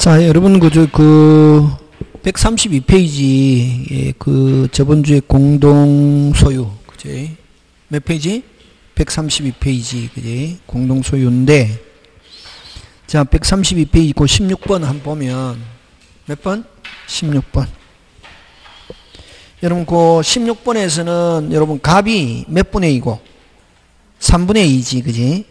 자, 여러분, 132페이지, 그, 저번 주에 공동소유, 그지? 몇 페이지? 132페이지, 그지? 공동소유인데, 자, 132페이지, 그 16번 한번 보면, 몇 번? 16번. 여러분, 그 16번에서는, 여러분, 값이 몇 분의 2고? 3분의 2지, 그지?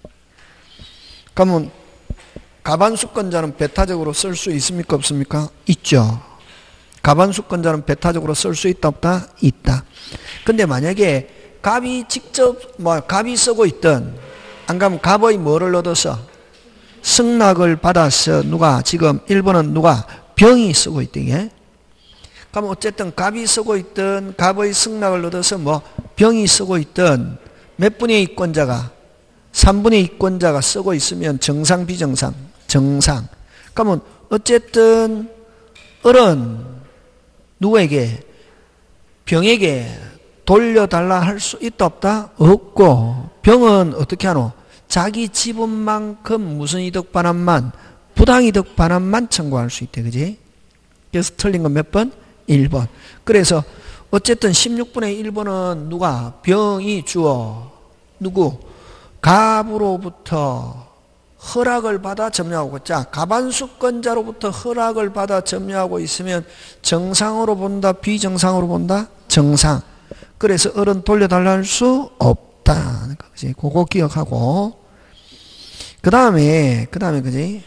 그러면, 가반수권자는 배타적으로 쓸 수 있습니까? 없습니까? 있죠. 가반수권자는 배타적으로 쓸 수 있다? 없다? 있다. 근데 만약에 값이 직접, 값이 쓰고 있든, 안 가면 값의 뭐를 얻어서? 승낙을 받아서 누가, 지금 1번은 누가? 병이 쓰고 있대. 그럼 어쨌든 값이 쓰고 있든, 값의 승낙을 얻어서 병이 쓰고 있든, 몇 분의 2권자가? 3분의 2권자가 쓰고 있으면 정상, 비정상? 정상. 그러면 어쨌든 을은 누구에게? 병에게 돌려달라 할 수 있다 없다? 없고, 병은 어떻게 하노? 자기 지분만큼 무슨 이득 반환만? 부당이득 반환만 청구할 수 있대. 그지? 그래서 틀린 건 몇 번? 1번. 그래서 어쨌든 16분의 1번은 누가? 병이 주어. 누구? 갑으로부터 허락을 받아 점유하고, 자, 가반수권자로부터 허락을 받아 점유하고 있으면 정상으로 본다, 비정상으로 본다? 정상. 그래서 을은 돌려달라 할 수 없다. 그지? 그거 기억하고. 그 다음에, 그지?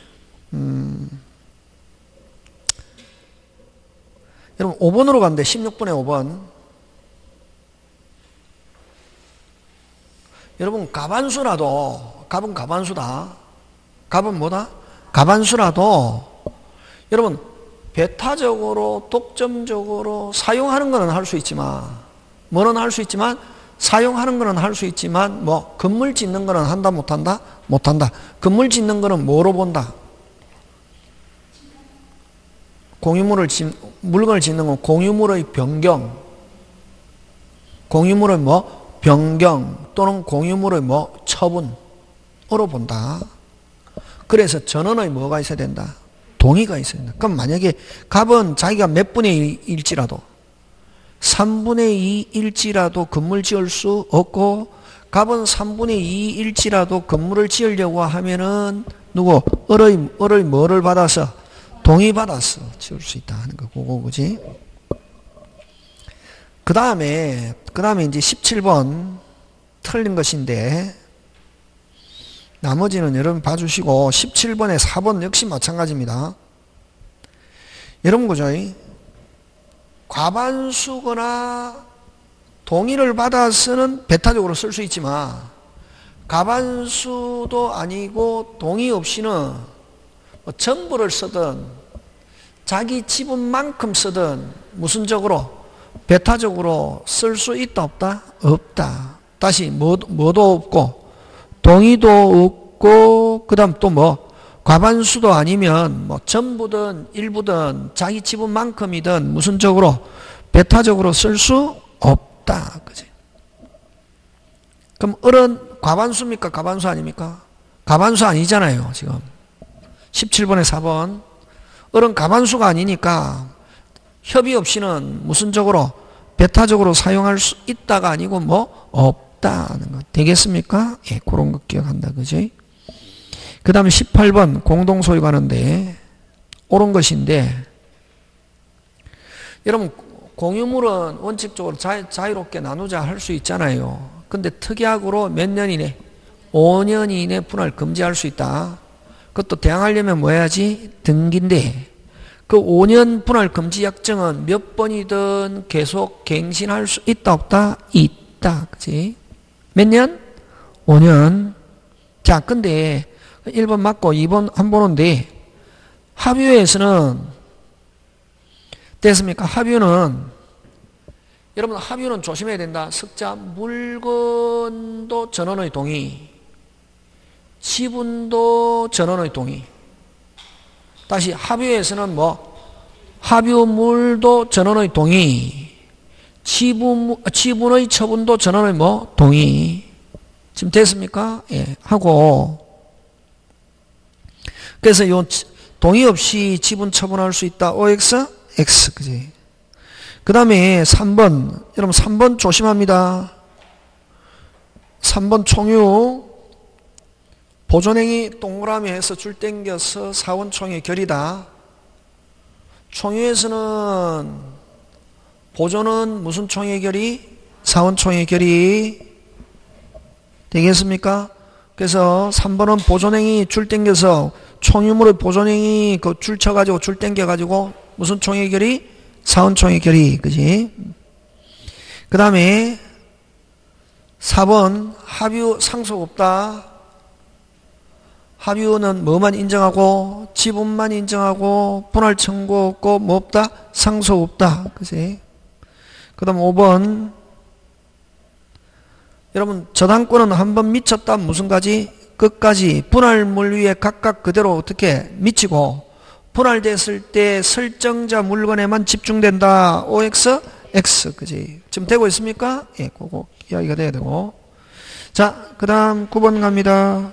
여러분, 5번으로 갔는데, 16분의 5번. 여러분, 가반수라도, 값은 가반수다. 값은 뭐다? 가반수라도 여러분 배타적으로 독점적으로 사용하는 거는 할 수 있지만 뭐는 할 수 있지만 사용하는 거는 할 수 있지만 건물 짓는 거는 한다 못한다? 못한다. 건물 짓는 거는 뭐로 본다? 물건을 짓는 건 공유물의 변경, 공유물의 변경 또는 공유물의 처분으로 본다. 그래서 전원의 뭐가 있어야 된다? 동의가 있어야 된다. 그럼 만약에 갑은 자기가 몇 분의 1일지라도 3분의 2일지라도 건물 지을 수 없고, 갑은 3분의 2일지라도 건물을 지으려고 하면은 누구? 을의 뭐를 받아서? 동의받아서 지을 수 있다 하는 거. 그거 그지? 그 다음에 이제 17번 틀린 것인데, 나머지는 여러분 봐주시고, 17번에 4번 역시 마찬가지입니다. 여러분 그죠? 과반수거나 동의를 받아서는 배타적으로 쓸 수 있지만 과반수도 아니고 동의 없이는 전부를 쓰든 자기 지분만큼 쓰든 무슨 적으로? 배타적으로 쓸 수 있다 없다? 없다. 다시 뭐도 없고 동의도 없고, 그 다음 또 과반수도 아니면 전부든 일부든 자기 지분만큼이든 무슨 적으로? 배타적으로 쓸 수 없다. 그지? 그럼 을은 과반수입니까? 가반수 아닙니까? 가반수 아니잖아요, 지금. 17번에 4번. 을은 가반수가 아니니까 협의 없이는 무슨 적으로? 배타적으로 사용할 수 있다가 아니고 없다는 거. 되겠습니까? 예, 그런 거 기억한다. 그지? 그 다음에 18번 공동소유 가는데 옳은 것인데, 여러분 공유물은 원칙적으로 자유롭게 나누자 할 수 있잖아요. 근데 특약으로 몇 년 이내? 5년 이내 분할 금지할 수 있다. 그것도 대항하려면 뭐 해야지? 등기인데, 그 5년 분할 금지 약정은 몇 번이든 계속 갱신할 수 있다 없다? 있다. 그지? 몇 년? 5년. 자, 근데 1번 맞고 2번 한 보는데, 합의회에서는 됐습니까? 합의는 여러분 합의는 조심해야 된다. 석자 물건도 전원의 동의, 지분도 전원의 동의. 다시 합의회에서는 합의물도 전원의 동의, 지분의 처분도 전원의 동의. 지금 됐습니까? 예, 하고. 그래서 요 동의 없이 지분 처분할 수 있다. OX, X. 그지? 그 다음에 3번. 여러분 3번 조심합니다. 3번 총유. 보존행위 동그라미 해서 줄 땡겨서 사원총회 결의다. 총유에서는 보존은 무슨 총회 결의? 사원총회 결의. 되겠습니까? 그래서 3번은 보존행위 줄 땡겨서 총유물의 보존행위 그 줄 쳐가지고 줄 땡겨가지고 무슨 총회 결의? 사원총회 결의. 그지? 그 다음에 4번 합유 상속 없다. 합유는 뭐만 인정하고 지분만 인정하고 분할 청구 없고 뭐 없다? 상속 없다. 그지? 그 다음 5번 여러분 저당권은 한번 미쳤다. 무슨 가지? 끝까지 분할물 위에 각각 그대로 어떻게 미치고 분할됐을 때 설정자 물건에만 집중된다. OX, X. 그지? 지금 되고 있습니까? 예, 그거 이야기가 돼야 되고. 자, 그 다음 9번 갑니다.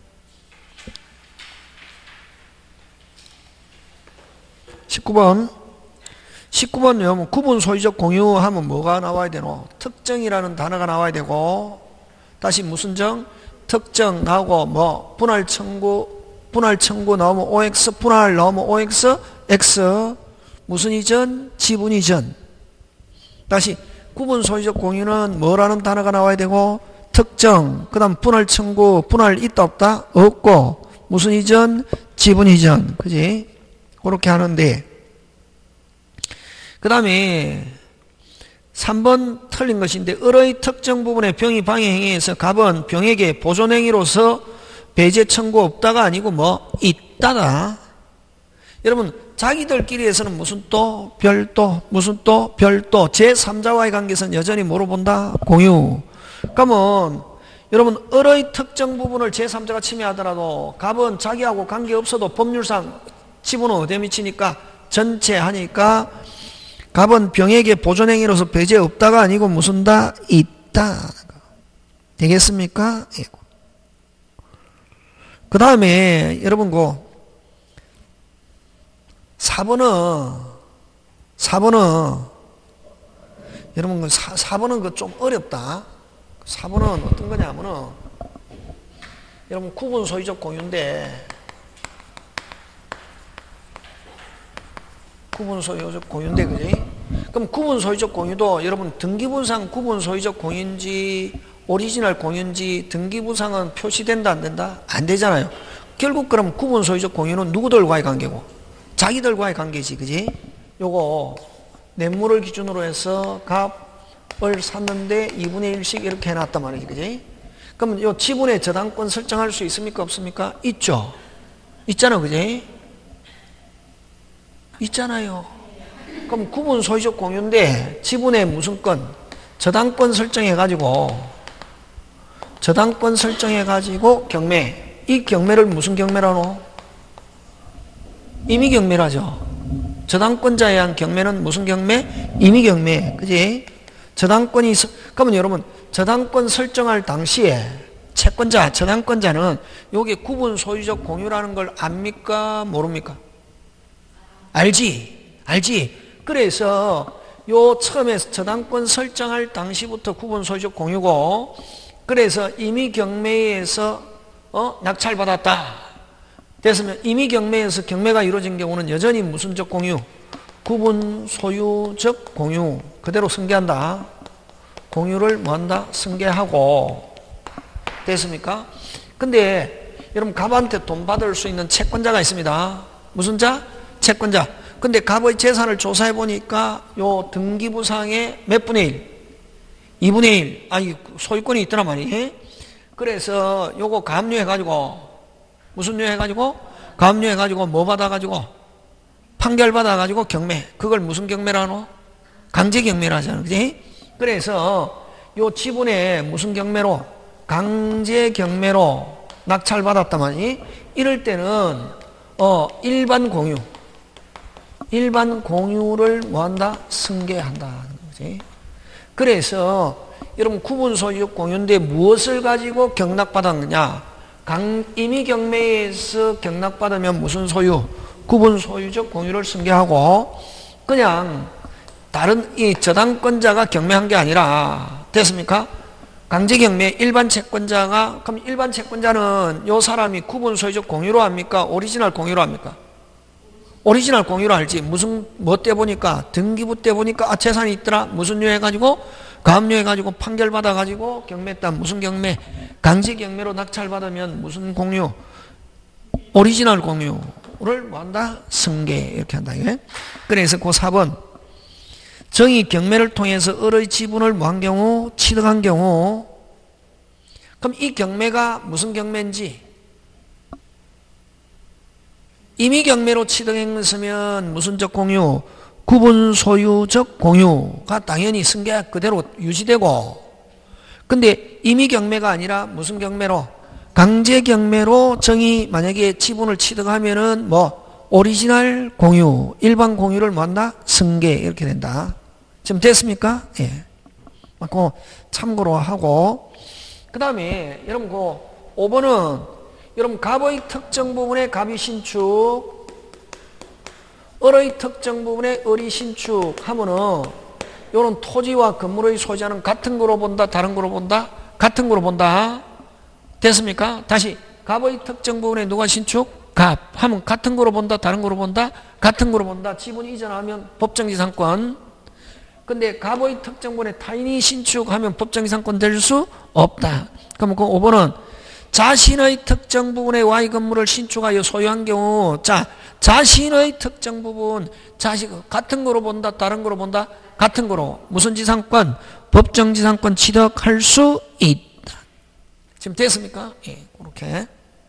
19번 여러분 구분 소유적 공유하면 뭐가 나와야 되노? 특정이라는 단어가 나와야 되고 다시 무슨 정? 특정 나오고 뭐 분할 청구 나오면 OX 분할 나오면 OX X 무슨 이전? 지분 이전. 다시 구분 소유적 공유는 뭐라는 단어가 나와야 되고 특정 그 다음 분할 청구 분할 있다 없다? 없고 무슨 이전? 지분 이전. 그지? 그렇게 하는데 그 다음에 3번 틀린 것인데 을의 특정 부분의 병이 방해행위에서 갑은 병에게 보존행위로서 배제 청구 없다가 아니고 뭐 있다다. 여러분 자기들끼리 해서는 무슨 또 별도 무슨 또 별도 제3자와의 관계에서는 여전히 뭐로 본다? 공유. 그러면 여러분 을의 특정 부분을 제3자가 침해하더라도 갑은 자기하고 관계없어도 법률상 지분은 어디에 미치니까 전체 하니까 갑은 병에게 보존행위로서 배제 없다가 아니고 무슨 다? 있다. 되겠습니까? 예. 그 다음에 여러분 그 4번은 여러분 그 4번은 그 좀 어렵다. 4번은 어떤 거냐면은 여러분 구분 소유적 공유인데 구분 소유적 공유인데 그지? 그럼 구분 소유적 공유도 여러분 등기부상 구분 소유적 공유인지 오리지널 공유인지 등기부상은 표시된다 안 된다? 안 되잖아요. 결국 그럼 구분 소유적 공유는 누구들과의 관계고? 자기들과의 관계지. 그지? 요거 뇌물을 기준으로 해서 값을 샀는데 2분의 1씩 이렇게 해놨단 말이지. 그지? 그럼 요 지분의 저당권 설정할 수 있습니까? 없습니까? 있죠. 있잖아. 그지? 있잖아요. 그럼 구분 소유적 공유인데 지분의 무슨 건? 저당권 설정해가지고 경매. 이 경매를 무슨 경매라노? 임의경매라죠. 저당권자에 의한 경매는 무슨 경매? 임의경매. 그지? 저당권이 그러면 여러분 저당권 설정할 당시에 채권자, 저당권자는 여기 구분 소유적 공유라는 걸 압니까? 모릅니까? 알지. 그래서 요 처음에 저당권 설정할 당시부터 구분 소유적 공유고 그래서 임의경매에서 낙찰받았다. 됐으면 임의경매에서 경매가 이루어진 경우는 여전히 무슨적 공유? 구분 소유적 공유. 그대로 승계한다. 공유를 뭐한다? 승계하고. 됐습니까? 근데 여러분 갑한테 돈 받을 수 있는 채권자가 있습니다. 무슨 자? 채권자. 근데 갑의 재산을 조사해 보니까 요 등기부상에 몇 분의 1? 2분의 1. 아니 소유권이 있더란 말이에요. 그래서 요거 가압류해가지고 무슨 류 해가지고? 가압류해가지고 뭐 받아가지고? 판결 받아가지고 경매. 그걸 무슨 경매라노? 강제 경매라 하잖아. 그지? 그래서 요 지분에 무슨 경매로? 강제 경매로 낙찰 받았다마니 이럴 때는 일반 공유를 뭐한다? 승계한다. 거지. 그래서 여러분 구분 소유적 공유인데 무엇을 가지고 경락받았느냐? 임의경매에서 경락받으면 무슨 소유? 구분 소유적 공유를 승계하고 그냥 다른 이 저당권자가 경매한 게 아니라 됐습니까? 강제경매 일반 채권자가 그럼 일반 채권자는 요 사람이 구분 소유적 공유로 합니까? 오리지널 공유로 합니까? 오리지널 공유로 알지. 무슨 뭐 때 보니까 등기부 때 보니까 아 재산이 있더라. 무슨 유 해가지고 가압류 해가지고 판결 받아가지고 경매했다. 무슨 경매? 강제경매로 낙찰받으면 무슨 공유? 오리지널 공유를 뭐한다? 승계 이렇게 한다. 예? 그래서 그 4번 정의 경매를 통해서 을의 지분을 뭐한 경우? 취득한 경우 그럼 이 경매가 무슨 경매인지 이미 경매로 취득했으면 무슨적 공유? 구분 소유적 공유가 당연히 승계가 그대로 유지되고 근데 이미 경매가 아니라 무슨 경매로? 강제 경매로 정의 만약에 지분을 취득하면은 뭐 오리지널 공유, 일반 공유를 뭐한다? 승계 이렇게 된다. 지금 됐습니까? 예. 그 참고로 하고 그 다음에 여러분 그 5번은 여러분 갑의 특정 부분에 갑이 신축 을의 특정 부분에 을이 신축 하면은 요런 토지와 건물의 소유자는 같은 거로 본다 다른 거로 본다? 같은 거로 본다. 됐습니까? 다시 갑의 특정 부분에 누가 신축? 갑 하면 같은 거로 본다 다른 거로 본다? 같은 거로 본다. 지분 이전하면 법정지상권. 근데 갑의 특정 부분에 타인이 신축하면 법정지상권 될 수 없다. 그럼 그 5번은 자신의 특정 부분의 Y 건물을 신축하여 소유한 경우 자 자신의 특정 부분 자식 같은 거로 본다 다른 거로 본다? 같은 거로 무슨 지상권? 법정지상권 취득할 수 있다. 지금 됐습니까? 예, 그렇게.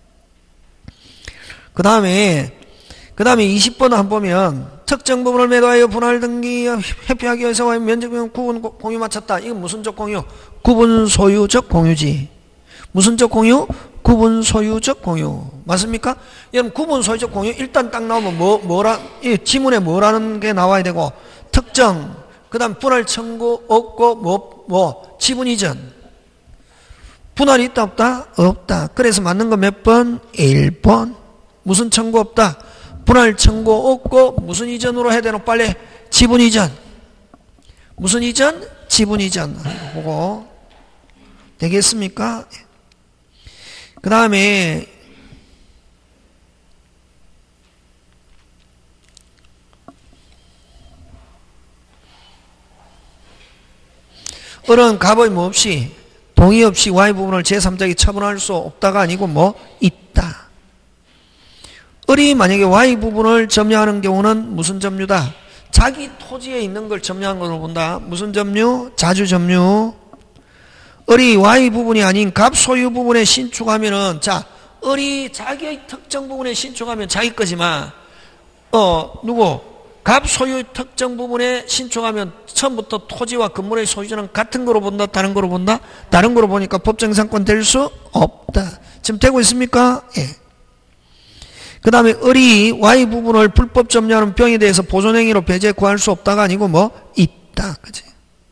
그 다음에 20번 한번 보면 특정 부분을 매도하여 분할 등기 회피하기 위해서 면적비용 구분 공유 마쳤다. 이건 무슨적 공유? 구분 소유적 공유지. 무슨적 공유? 구분 소유적 공유. 맞습니까? 여러분 구분 소유적 공유 일단 딱 나오면 이 지문에 뭐라는 게 나와야 되고 특정 그 다음 분할 청구 없고 지분 이전 분할이 있다 없다? 없다. 그래서 맞는 거 몇 번? 1번. 무슨 청구 없다? 분할 청구 없고 무슨 이전으로 해야 되노? 빨리 지분 이전. 무슨 이전? 지분 이전. 보고 되겠습니까? 그 다음에 을은 갑의 뭐 없이 동의 없이 Y 부분을 제3자에게 처분할 수 없다가 아니고 뭐 있다. 을이 만약에 Y 부분을 점유하는 경우는 무슨 점유다? 자기 토지에 있는 걸 점유한 걸로 본다. 무슨 점유? 자주 점유. 을이 Y 부분이 아닌 갑 소유 부분에 신축하면은 자 을이 자기의 특정 부분에 신축하면 자기 거지만 누구? 갑 소유 특정 부분에 신축하면 처음부터 토지와 건물의 소유자는 같은 거로 본다 다른 거로 본다? 다른 거로 보니까 법정상권 될 수 없다. 지금 되고 있습니까? 예. 그 다음에 을이 Y 부분을 불법 점유하는 병에 대해서 보존행위로 배제 구할 수 없다가 아니고 뭐 있다. 그치?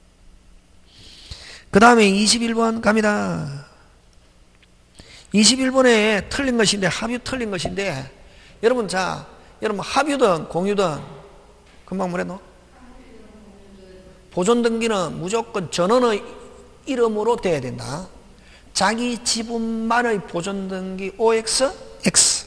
그 다음에 21번 갑니다. 21번에 틀린 것인데 합유 틀린 것인데 여러분 여러분 합유든 공유든 금방 뭐랬노? 보존등기는 무조건 전원의 이름으로 돼야 된다. 자기 지분만의 보존등기 OX, X.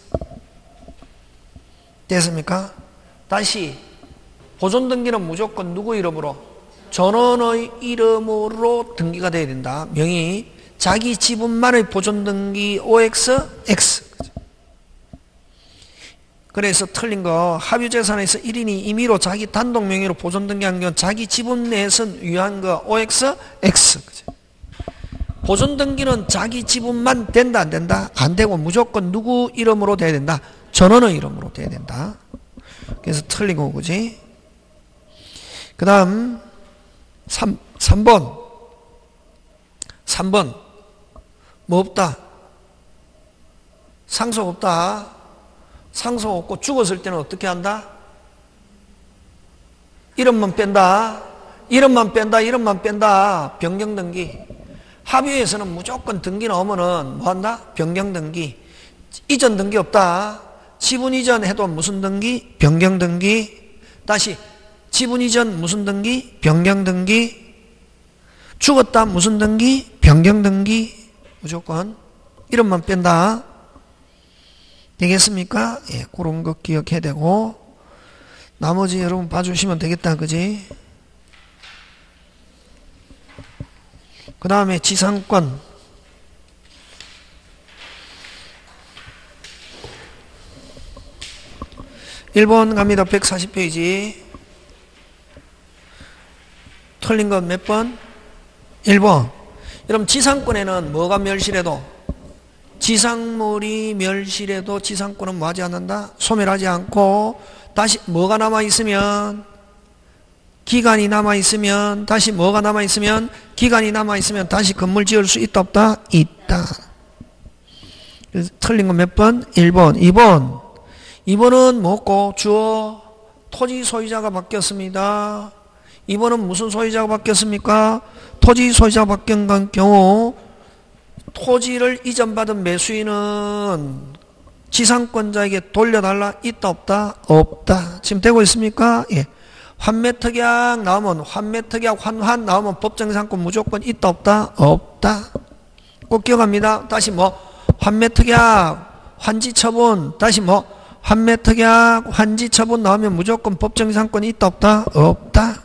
됐습니까? 다시 보존등기는 무조건 누구 이름으로? 전원의 이름으로 등기가 돼야 된다. 명의 자기 지분만의 보존등기 OX, X. 그래서 틀린 거 합유재산에서 1인이 임의로 자기 단독 명의로 보존등기한 건 자기 지분 내에서 유효한 거 OX, X. 보존등기는 자기 지분만 된다 안 된다? 안 되고 무조건 누구 이름으로 돼야 된다? 전원의 이름으로 돼야 된다. 그래서 틀린 거 그지? 그 다음 3번 뭐 없다? 상속 없다. 상속 없고 죽었을 때는 어떻게 한다? 이름만 뺀다. 변경등기. 합의에서는 무조건 등기 나오면은 뭐 한다? 변경등기. 이전 등기 없다. 지분 이전 해도 무슨 등기? 변경 등기. 다시 지분 이전 무슨 등기? 변경 등기. 죽었다 무슨 등기? 변경 등기. 무조건 이름만 뺀다. 되겠습니까? 예, 그런 거 기억해야 되고 나머지 여러분 봐주시면 되겠다. 그지? 그 다음에 지상권 1번 갑니다. 140페이지 틀린 건 몇 번? 1번. 여러분 지상권에는 뭐가 멸실해도 지상물이 멸실해도 지상권은 뭐하지 않는다? 소멸하지 않고 다시 뭐가 남아있으면 기간이 남아있으면 다시 뭐가 남아있으면 기간이 남아있으면 다시 건물 지을 수 있다 없다? 있다. 그래서 틀린 건 몇 번? 1번. 2번. 2번은 뭐고? 주어 토지 소유자가 바뀌었습니다. 2번은 무슨 소유자가 바뀌었습니까? 토지 소유자가 바뀐 경우 토지를 이전받은 매수인은 지상권자에게 돌려달라 있다 없다? 없다. 지금 되고 있습니까? 예. 환매특약 나오면 환매특약 환환 나오면 법정상권 무조건 있다 없다? 없다. 꼭 기억합니다. 다시 뭐 환매특약 환지처분 다시 뭐 환매특약 환지처분 나오면 무조건 법정상권이 있다 없다? 없다.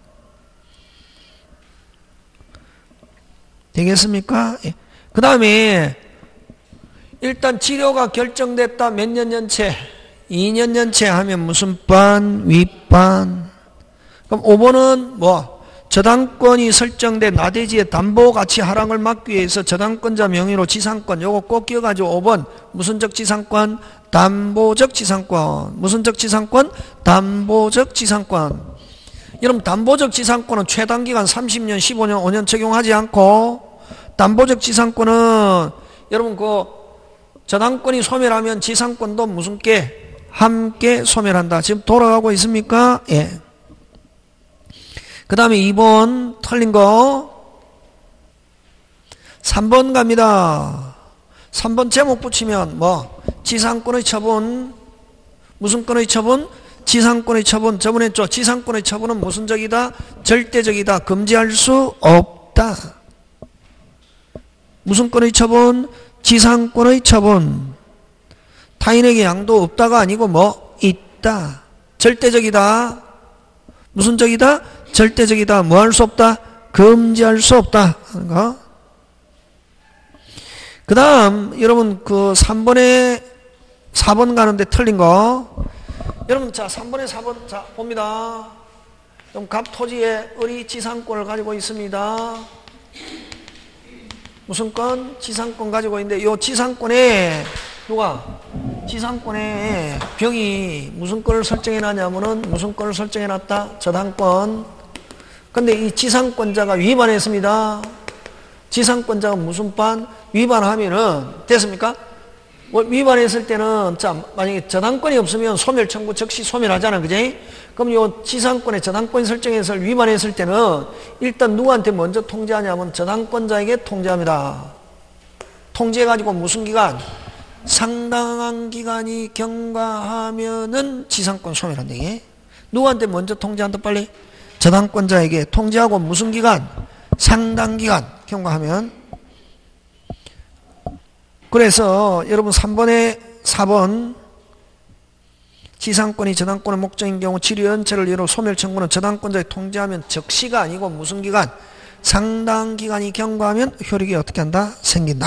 되겠습니까? 예. 그 다음에 일단 치료가 결정됐다. 몇 년 연체? 2년 연체 하면 무슨 반? 윗반. 그럼 5번은 뭐 저당권이 설정된 나대지의 담보가치 하락을 막기 위해서 저당권자 명의로 지상권 요거 꼭 기억하죠. 5번 무슨적 지상권? 담보적 지상권. 무슨적 지상권? 담보적 지상권. 여러분 담보적 지상권은 최단기간 30년, 15년, 5년 적용하지 않고 담보적 지상권은 여러분 그 저당권이 소멸하면 지상권도 무슨 게? 함께 소멸한다. 지금 돌아가고 있습니까? 예. 그 다음에 2번 틀린 거 3번 갑니다. 3번 제목 붙이면 뭐 지상권의 처분 무슨 권의 처분? 지상권의 처분. 저번에 했죠. 지상권의 처분은 무슨 적이다? 절대적이다. 금지할 수 없다. 무슨 권의 처분? 지상권의 처분. 타인에게 양도 없다가 아니고 뭐 있다. 절대적이다. 무슨 적이다? 절대적이다. 뭐 할 수 없다? 금지할 수 없다 하는 거. 그 다음 여러분 그 3번에 4번 가는데 틀린 거. 여러분 자 3번에 4번 자 봅니다. 그럼 갑 토지에 을이 지상권을 가지고 있습니다. 무슨 건? 지상권 가지고 있는데 요 지상권에 누가? 지상권에 병이 무슨 권을 설정해 놨냐면은 무슨 권을 설정해 놨다? 저당권. 근데 이 지상권자가 위반했습니다. 지상권자가 무슨 반? 위반하면은 됐습니까? 위반했을 때는 자 만약에 저당권이 없으면 소멸 청구 즉시 소멸하잖아. 그지? 그럼 요 지상권의 저당권 설정에서 위반했을 때는 일단 누구한테 먼저 통지하냐면 저당권자에게 통지합니다. 통지해가지고 무슨 기간? 상당한 기간이 경과하면은 지상권 소멸한다. 이게 누구한테 먼저 통지한다? 빨리 저당권자에게 통지하고 무슨 기간? 상당 기간 경과하면. 그래서 여러분 3번에 4번 지상권이 저당권의 목적인 경우 치료 연체를 이유로 소멸 청구는 저당권자에 통지하면 적시가 아니고 무슨 기간? 상당 기간이 경과하면 효력이 어떻게 한다? 생긴다.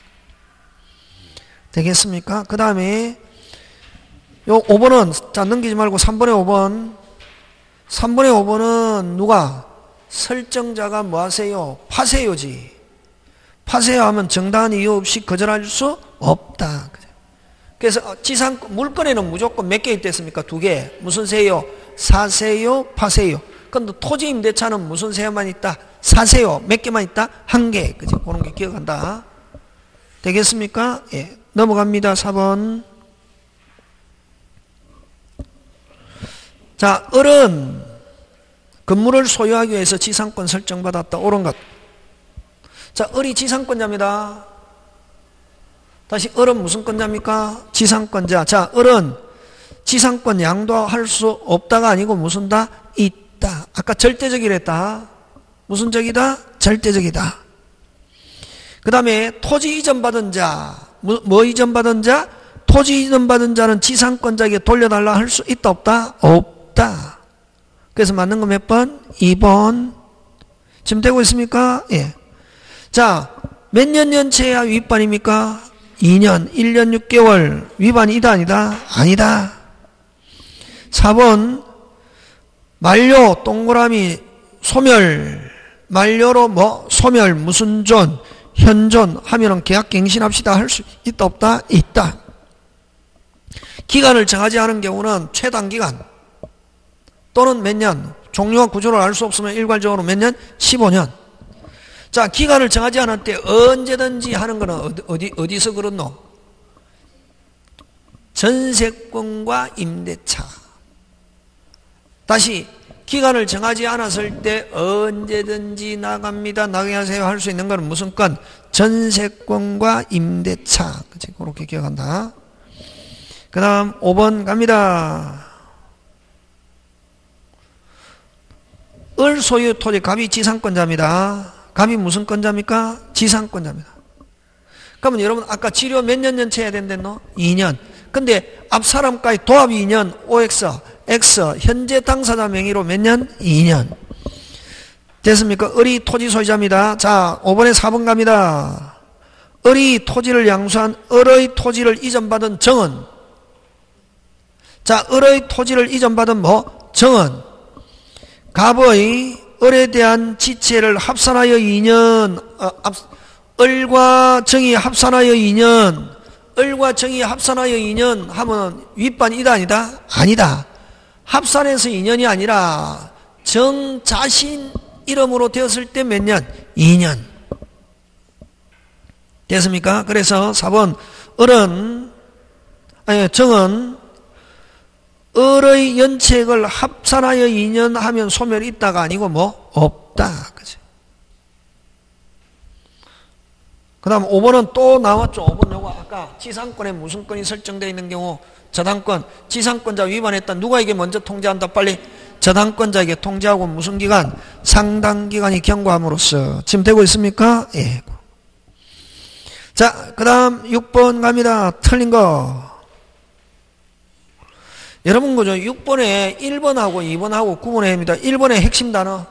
되겠습니까? 그 다음에 요 5번은 자 넘기지 말고 3번에 5번 3번에 5번은 누가? 설정자가 뭐 하세요? 파세요지. 파세요 하면 정당한 이유 없이 거절할 수 없다. 그래서 지상 물건에는 무조건 몇 개 있댔습니까? 2개. 무슨 세요? 사세요, 파세요. 근데 토지 임대차는 무슨 세요만 있다? 사세요. 몇 개만 있다? 1개. 그지? 그런 게 기억한다. 되겠습니까? 예. 넘어갑니다. 4번. 자, 을은 건물을 소유하기 위해서 지상권 설정받았다. 옳은 것. 자, 을이 지상권자입니다. 다시 을은 무슨 건자입니까? 지상권자. 자, 을은 지상권 양도할 수 없다가 아니고 무슨 다? 있다. 아까 절대적이랬다. 무슨 적이다? 절대적이다. 그 다음에 토지 이전받은 자. 뭐 이전받은 자? 토지 이전받은 자는 지상권자에게 돌려달라 할 수 있다 없다? 없다. 그래서 맞는 거 몇 번? 2번. 지금 되고 있습니까? 예. 자, 몇 년 연체야 위반입니까? 2년, 1년 6개월. 위반이다 아니다? 아니다. 4번 만료 동그라미 소멸. 만료로 뭐 소멸 무슨 존 현존 하면은 계약갱신합시다 할 수 있다 없다? 있다. 기간을 정하지 않은 경우는 최단기간 또는 몇 년, 종류와 구조를 알 수 없으면 일괄적으로 몇 년? 15년. 자, 기간을 정하지 않을 때 언제든지 하는 거는 어디서 그렇노? 전세권과 임대차. 다시 기간을 정하지 않았을 때 언제든지 나갑니다. 나가게 하세요 할 수 있는 거는 무슨 건? 전세권과 임대차. 그치? 그렇게 기억한다. 그 다음 5번 갑니다. 을 소유 토지 갑이 지상권자입니다. 갑이 무슨 권자입니까? 지상권자입니다. 그러면 여러분 아까 지료 몇 년 연체해야 된댔노? 2년. 근데 앞 사람까지 도합 2년 OX X 현재 당사자 명의로 몇 년? 2년. 됐습니까? 을이 토지 소유자입니다. 자, 5번에 4번 갑니다. 을이 토지를 양수한 을의 토지를 이전받은 정은. 자, 을의 토지를 이전받은 뭐? 정은. 갑의 을에 대한 지체를 합산하여 2년, 을과 정이 합산하여 2년, 을과 정이 합산하여 2년 하면 윗반이다 아니다? 아니다. 합산해서 2년이 아니라 정 자신 이름으로 되었을 때 몇 년? 2년. 됐습니까? 그래서 4번 정은 을의 연체액을 합산하여 2년 하면 소멸이 있다가 아니고 뭐? 없다. 그죠? 그 다음 5번은 또 나왔죠. 5번 요거 아까 지상권에 무슨 건이 설정되어 있는 경우 저당권, 지상권자 위반했다. 누가에게 먼저 통지한다. 빨리 저당권자에게 통지하고 무슨 기간? 상당기간이 경과함으로써. 지금 되고 있습니까? 예. 자, 그 다음 6번 갑니다. 틀린 거. 여러분 그죠? 6번에 1번하고 2번하고 구분해야 합니다. 1번의 핵심 단어.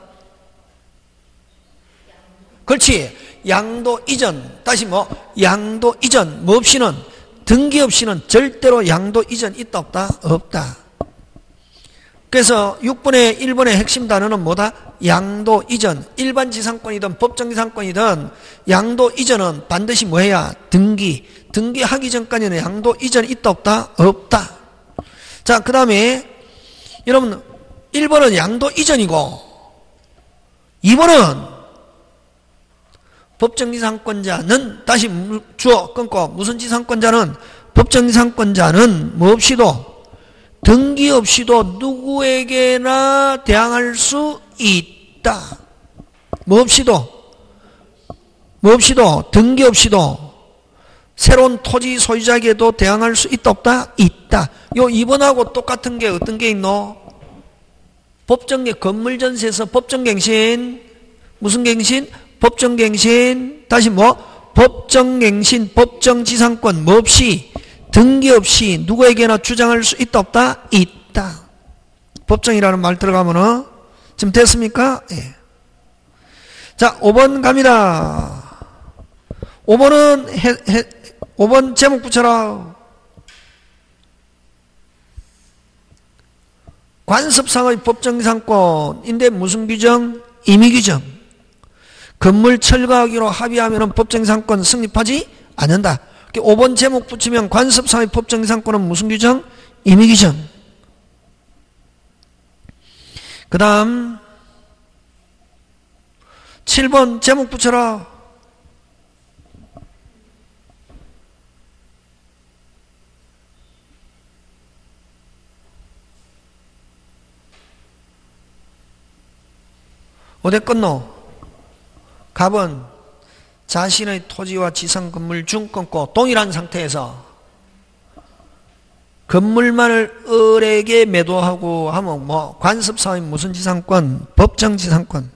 그렇지. 양도 이전. 다시 뭐? 양도 이전. 뭐 없이는? 등기 없이는 절대로 양도 이전 있다 없다? 없다. 그래서 6번의 1번의 핵심 단어는 뭐다? 양도 이전. 일반 지상권이든 법정 지상권이든 양도 이전은 반드시 뭐 해야? 등기. 등기하기 전까지는 양도 이전 있다 없다? 없다. 자, 그 다음에 여러분 1번은 양도 이전이고 2번은 법정지상권자는 다시 주어 끊고 무슨 지상권자는 법정지상권자는 뭐 없이도 등기 없이도 누구에게나 대항할 수 있다. 뭐 없이도 등기 없이도 새로운 토지 소유자에게도 대항할 수 있다 없다? 있다. 요 2번하고 똑같은 게 어떤 게 있노? 법정계 건물전세에서 법정갱신 무슨 갱신? 법정갱신 다시 뭐? 법정갱신 법정지상권 뭐 없이 등기 없이 누구에게나 주장할 수 있다 없다? 있다. 법정이라는 말 들어가면은 지금 됐습니까? 예. 자 5번 갑니다. 5번은 5번 제목 붙여라. 관습상의 법정지상권인데 무슨 규정? 임의규정. 건물 철거하기로 합의하면 법정지상권 성립하지 않는다. 5번 제목 붙이면 관습상의 법정지상권은 무슨 규정? 임의규정. 그 다음 7번 제목 붙여라. 어디 끝노? 갑은 자신의 토지와 지상 건물 중권고 동일한 상태에서 건물만을 을에게 매도하고 하면 뭐 관습사의 무슨 지상권? 법정 지상권.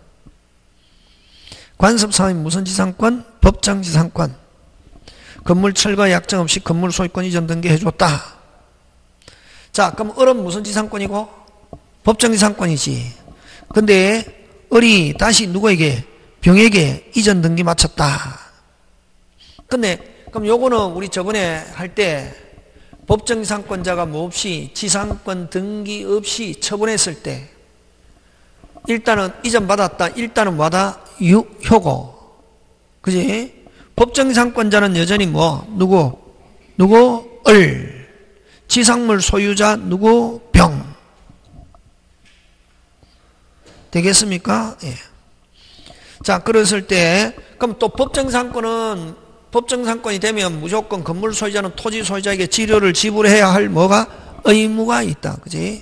관습사의 무슨 지상권? 법정 지상권. 건물 철거 약정 없이 건물 소유권 이전 등기해줬다. 자, 그럼 을은 무슨 지상권이고? 법정 지상권이지. 근데 을이 다시 누구에게? 병에게 이전 등기 마쳤다. 근데 그럼 요거는 우리 저번에 할 때 법정 지상권자가 뭐 없이 지상권 등기 없이 처분했을 때 일단은 이전 받았다. 일단은 뭐다? 효고. 그지? 법정 지상권자는 여전히 뭐? 누구? 을. 지상물 소유자 누구? 병. 되겠습니까? 예. 자, 그랬을 때, 그럼 또 법정상권은, 법정상권이 되면 무조건 건물 소유자는 토지 소유자에게 지료를 지불해야 할 뭐가? 의무가 있다. 그지?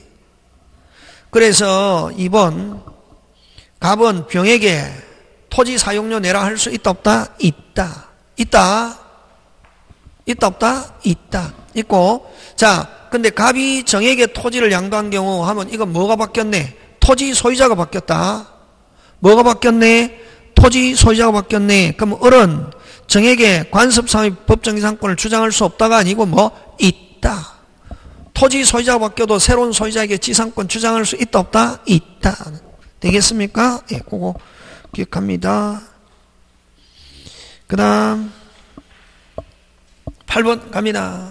그래서 2번, 갑은 병에게 토지 사용료 내라 할 수 있다, 없다? 있다. 있다. 있다, 없다? 있다. 있고. 자, 근데 갑이 정에게 토지를 양도한 경우 하면 이건 뭐가 바뀌었네? 토지 소유자가 바뀌었다. 뭐가 바뀌었네? 토지 소유자가 바뀌었네. 그럼 을은 정에게 관습상의 법정지상권을 주장할 수 없다가 아니고 뭐? 있다. 토지 소유자가 바뀌어도 새로운 소유자에게 지상권 주장할 수 있다, 없다? 있다. 되겠습니까? 예, 그거 기억합니다. 그 다음 8번 갑니다.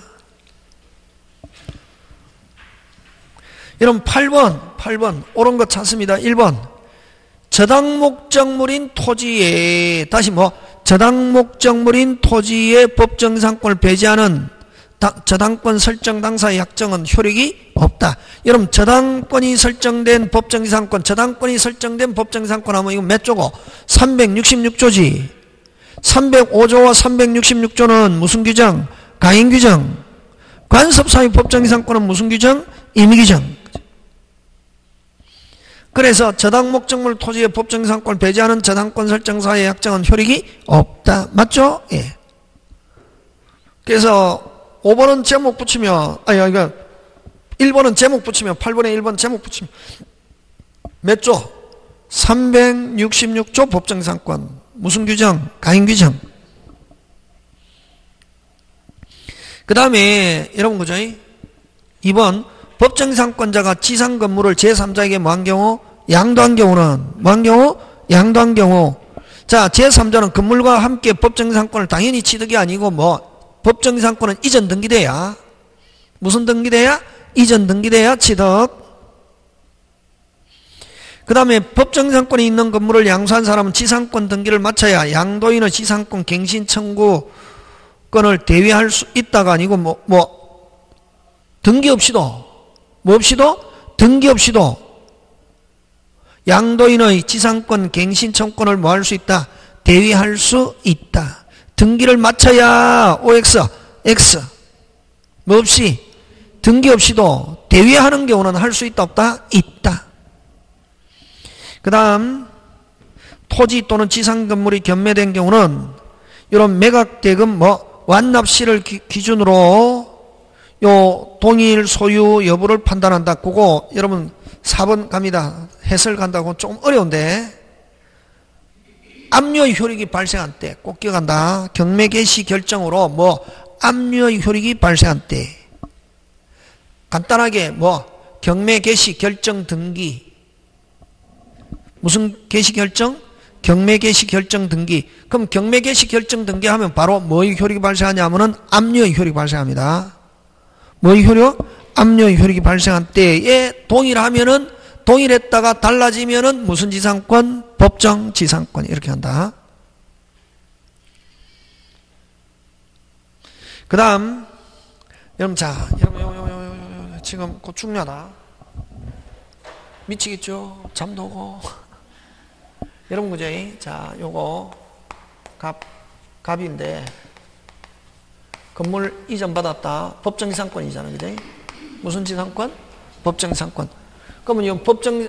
여러분 8번 옳은 것 찾습니다. 1번 저당 목적물인 토지에 다시 뭐 저당 목적물인 토지의 법정지상권을 배제하는 저당권 설정 당사의 약정은 효력이 없다. 여러분 저당권이 설정된 법정지상권 저당권이 설정된 법정지상권 하면 이거 몇 조고? 366조지. 305조와 366조는 무슨 규정? 가인규정. 관습사의 법정지상권은 무슨 규정? 임의규정. 그래서 저당 목적물 토지의 법정지상권을 배제하는 저당권 설정사의 약정은 효력이 없다. 맞죠? 예. 그래서 5번은 제목 붙이면 이거 1번은 제목 붙이면 8번에 1번 제목 붙이면 몇 조? 366조 법정지상권. 무슨 규정? 가인규정. 그 다음에 여러분 그죠? 2번 법정지상권자가 지상 건물을 제3자에게 뭐한 경우? 양도한 경우는 뭐한 경우? 양도한 경우. 자, 제3자는 건물과 함께 법정지상권을 당연히 취득이 아니고 뭐 법정지상권은 이전 등기돼야 무슨 등기돼야? 이전 등기돼야 취득. 그 다음에 법정지상권이 있는 건물을 양수한 사람은 지상권 등기를 마쳐야 양도인의 지상권 갱신 청구권을 대위할 수 있다가 아니고 등기 없이도 뭐 없이도? 등기 없이도 양도인의 지상권 갱신 청구권을 뭐 할 수 있다? 대위할 수 있다. 등기를 마쳐야 OX, X 뭐 없이 등기 없이도 대위하는 경우는 할 수 있다, 없다? 있다. 그 다음 토지 또는 지상 건물이 경매된 경우는 이런 매각대금 완납시를 기준으로 요 동일 소유 여부를 판단한다. 그거 여러분 4번 갑니다. 해설 간다고 조금 어려운데 압류의 효력이 발생한 때 꼭 기억한다. 경매 개시 결정으로 압류의 효력이 발생한 때 간단하게 경매 개시 결정 등기 무슨 개시 결정? 경매 개시 결정 등기. 그럼 경매 개시 결정 등기 하면 바로 뭐의 효력이 발생하냐면은 압류의 효력이 발생합니다. 뭐의 효력? 압류의 효력이 발생한 때에 동일하면은 동일했다가 달라지면은 무슨 지상권? 법정 지상권. 이렇게 한다. 그 다음 여러분 여러분 지금 곧 중요하다. 미치겠죠? 잠도 오고. 여러분 그죠? 자, 요거 갑인데 건물 이전 받았다. 법정 지상권이잖아. 그죠? 무슨 지상권? 법정 지상권. 그러면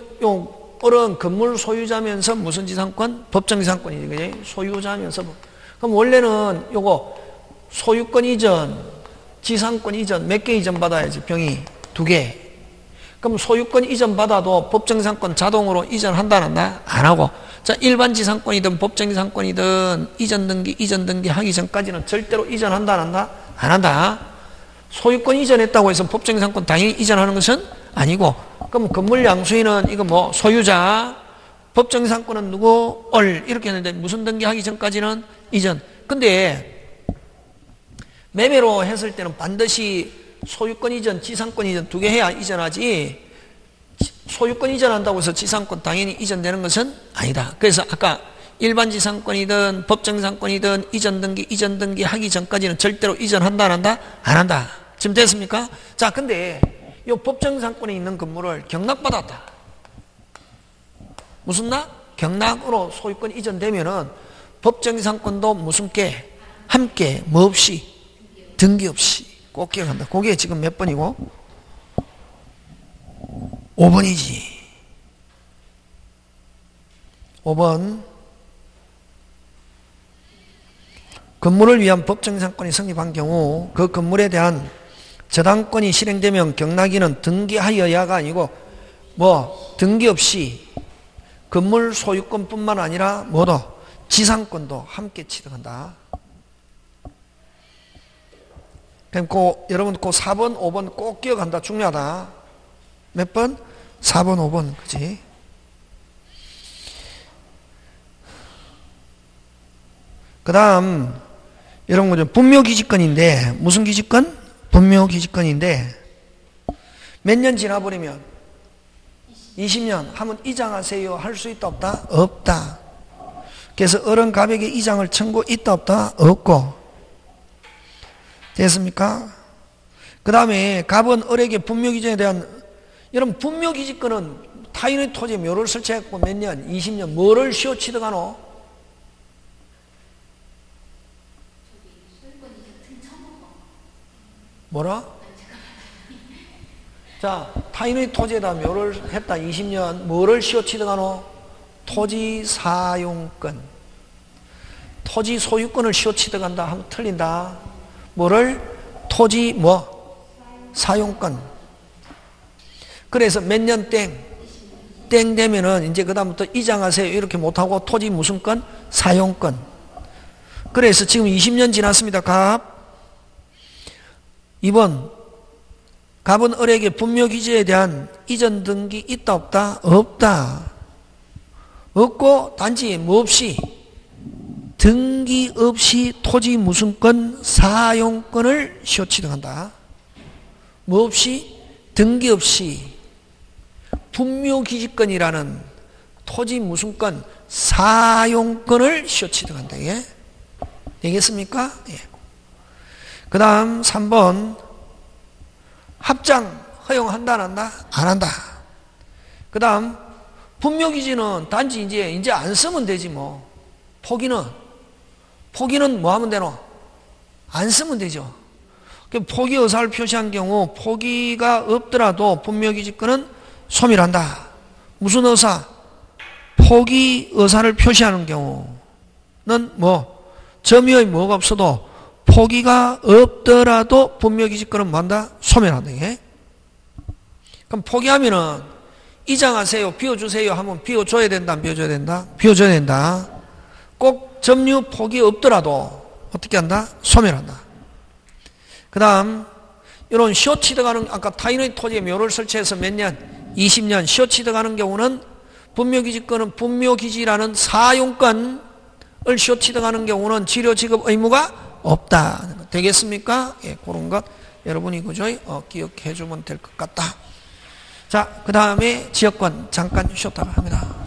요 어른 건물 소유자면서 무슨 지상권? 법정 지상권이지. 그죠? 소유자면서 그럼 원래는 요거 소유권 이전, 지상권 이전 몇 개 이전 받아야지? 병이 2개. 그럼 소유권 이전 받아도 법정지상권 자동으로 이전한다 안 한다? 안 하고. 자, 일반 지상권이든 법정지상권이든 이전 등기 하기 전까지는 절대로 이전한다 안 한다? 안 한다. 소유권 이전했다고 해서 법정지상권 당연히 이전하는 것은 아니고. 그럼 건물 양수인은 이거 뭐 소유자, 법정지상권은 누구? 이렇게 했는데 무슨 등기하기 전까지는 이전. 근데 매매로 했을 때는 반드시 소유권 이전, 지상권 이전 2개 해야 이전하지, 소유권 이전한다고 해서 지상권 당연히 이전되는 것은 아니다. 그래서 아까 일반 지상권이든 법정지상권이든 이전 등기 하기 전까지는 절대로 이전한다 안 한다? 안 한다. 지금 됐습니까? 자, 근데 이 법정지상권에 있는 건물을 경락받았다. 무슨 나? 경락으로 소유권 이전되면은 법정지상권도 무슨 게? 함께 뭐 없이? 등기 없이. 꼭 기억한다. 그게 지금 몇 번이고? 5번이지. 5번. 건물을 위한 법정지상권이 성립한 경우 그 건물에 대한 저당권이 실행되면 경락인은 등기하여야가 아니고 뭐 등기 없이 건물 소유권뿐만 아니라 뭐도 지상권도 함께 취득한다. 그럼 여러분 그 4번, 5번 꼭 기억한다. 중요하다. 몇 번? 4번, 5번. 그지? 그 다음 여러분 그죠? 분묘기지권인데 무슨 기지권? 분묘기지권인데 몇 년 지나버리면 20년 하면 이장하세요 할 수 있다 없다? 없다. 그래서 어른 갑에게 이장을 청구 있다 없다? 없고. 됐습니까? 그 다음에 갑은 을에게 분묘기지에 대한, 여러분 분묘기지권은 타인의 토지에 묘를 설치했고 몇 년? 20년. 뭐를 시효 취득하노? 뭐라? 자, 타인의 토지에다 묘를 했다 20년. 뭐를 시효 취득하노? 토지 사용권. 토지 소유권을 시효 취득한다 하면 틀린다. 뭐를? 토지 뭐? 사용권. 그래서 몇 년 땡 되면은 이제 그 다음부터 이장하세요 이렇게 못하고 토지 무슨 권? 사용권. 그래서 지금 20년 지났습니다. 갑. 2번 갑은 을에게 분묘기지에 대한 이전 등기 있다 없다? 없다. 없고 단지 뭐 없이? 등기 없이 토지 무슨권 사용권을 시효 취득한다. 뭐 없이? 등기 없이 분묘기지권이라는 토지 무슨권 사용권을 시효 취득한다. 예? 되겠습니까? 예. 그 다음 3번 합장 허용한다 안 한다? 안 한다. 그 다음 분묘기지는 단지 이제 안 쓰면 되지 뭐. 포기는 뭐 하면 되노? 안 쓰면 되죠. 포기 의사를 표시한 경우 포기가 없더라도 분묘기지권은 소멸한다. 무슨 의사? 포기 의사를 표시하는 경우는 뭐 점유의 뭐가 없어도 포기가 없더라도 분묘기지권은 뭐 한다? 소멸한다. 예? 그럼 포기하면은 이장하세요, 비워주세요 하면 비워줘야 된다, 안 비워줘야 된다? 비워줘야 된다. 꼭 점유 포기 없더라도 어떻게 한다? 소멸한다. 그 다음 이런 시효 취득하는, 아까 타인의 토지에 묘를 설치해서 몇 년? 20년 시효 취득하는 경우는 분묘기지권은 분묘기지라는 사용권을 시효 취득하는 경우는 지료 지급 의무가 없다. 되겠습니까? 예, 그런 것 여러분이 그죠? 기억해 주면 될 것 같다. 자, 그 다음에 지역권 잠깐 쉬었다가 합니다.